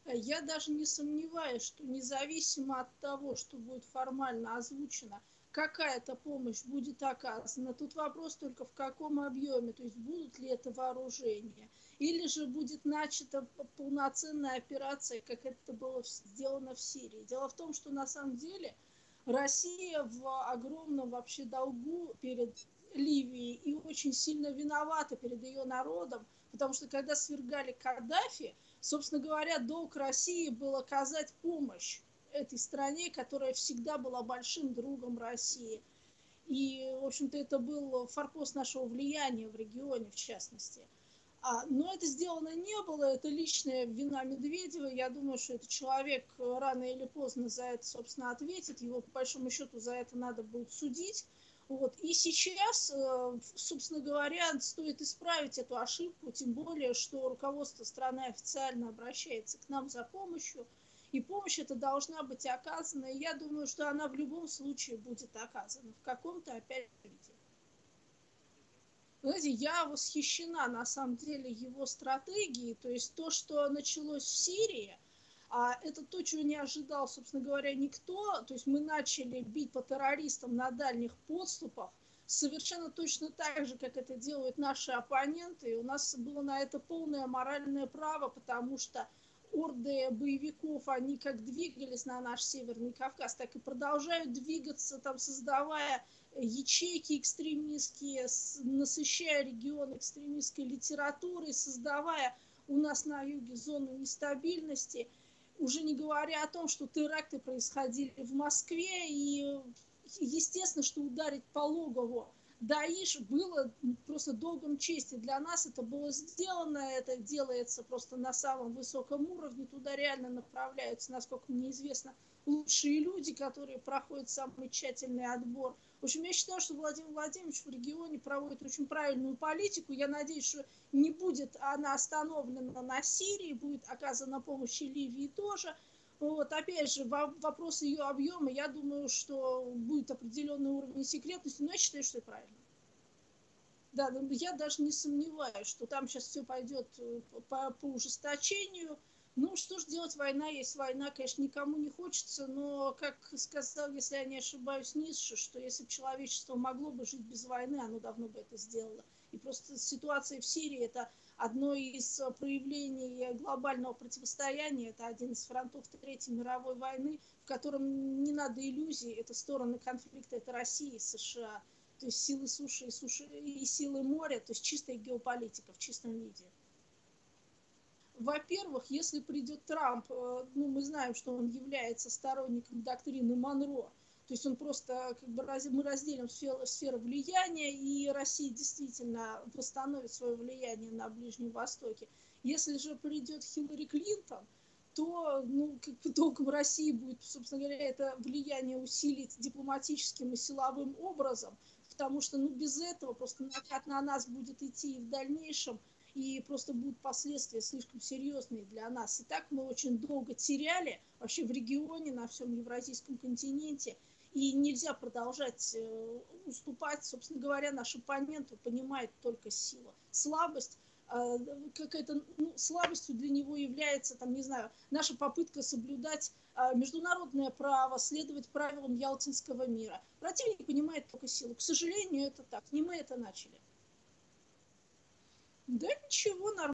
Я даже не сомневаюсь, что независимо от того, что будет формально озвучено, какая-то помощь будет оказана. Тут вопрос только в каком объеме, то есть будут ли это вооружения, или же будет начата полноценная операция, как это было сделано в Сирии. Дело в том, что на самом деле Россия в огромном вообще долгу перед Ливией и очень сильно виновата перед ее народом, потому что когда свергали Каддафи, собственно говоря, долг России был оказать помощь этой стране, которая всегда была большим другом России. И, в общем-то, это был форпост нашего влияния в регионе, в частности. Но это сделано не было, это личная вина Медведева. Я думаю, что этот человек рано или поздно за это, собственно, ответит. Его, по большому счету, за это надо будет судить. Вот. И сейчас, собственно говоря, стоит исправить эту ошибку, тем более, что руководство страны официально обращается к нам за помощью, и помощь эта должна быть оказана, и я думаю, что она в любом случае будет оказана, в каком-то опять виде. Знаете, я восхищена на самом деле его стратегией, то есть то, что началось в Сирии, это то, чего не ожидал, собственно говоря, никто. То есть мы начали бить по террористам на дальних подступах, совершенно точно так же, как это делают наши оппоненты. И у нас было на это полное моральное право, потому что орды боевиков, они как двигались на наш Северный Кавказ, так и продолжают двигаться, там, создавая ячейки экстремистские, насыщая регион экстремистской литературой, создавая у нас на юге зону нестабильности, уже не говоря о том, что теракты происходили в Москве, и естественно, что ударить по логову Даиш было просто долгом чести. Для нас это было сделано, это делается просто на самом высоком уровне, туда реально направляются, насколько мне известно, лучшие люди, которые проходят самый тщательный отбор. В общем, я считаю, что Владимир Владимирович в регионе проводит очень правильную политику. Я надеюсь, что не будет она остановлена на Сирии, будет оказана помощь и Ливии тоже. Вот, опять же, вопрос ее объема, я думаю, что будет определенный уровень секретности, но я считаю, что это правильно. Да, я даже не сомневаюсь, что там сейчас все пойдет по ужесточению. Ну, что ж делать, война есть война, конечно, никому не хочется, но, как сказал, если я не ошибаюсь, Ницше, что если бы человечество могло бы жить без войны, оно давно бы это сделало. И просто ситуация в Сирии – это одно из проявлений глобального противостояния, это один из фронтов Третьей мировой войны, в котором не надо иллюзий, это стороны конфликта, это Россия и США, то есть силы суши и силы моря, то есть чистая геополитика в чистом виде. Во-первых, если придет Трамп, ну, мы знаем, что он является сторонником доктрины Монро, то есть он просто, как бы, мы разделим сферу влияния, и Россия действительно восстановит свое влияние на Ближнем Востоке. Если же придет Хиллари Клинтон, то, ну, как бы долгом России будет, собственно говоря, это влияние усилить дипломатическим и силовым образом, потому что, ну, без этого просто накат на нас будет идти и в дальнейшем, и просто будут последствия слишком серьезные для нас. И так мы очень долго теряли вообще в регионе, на всем Евразийском континенте, и нельзя продолжать уступать. Собственно говоря, наш оппонент понимает только силу. Слабость, какая-то, ну, слабостью для него является, там, не знаю, наша попытка соблюдать международное право, следовать правилам Ялтинского мира. Противник понимает только силу. К сожалению, это так. Не мы это начали. Да ничего, нормально.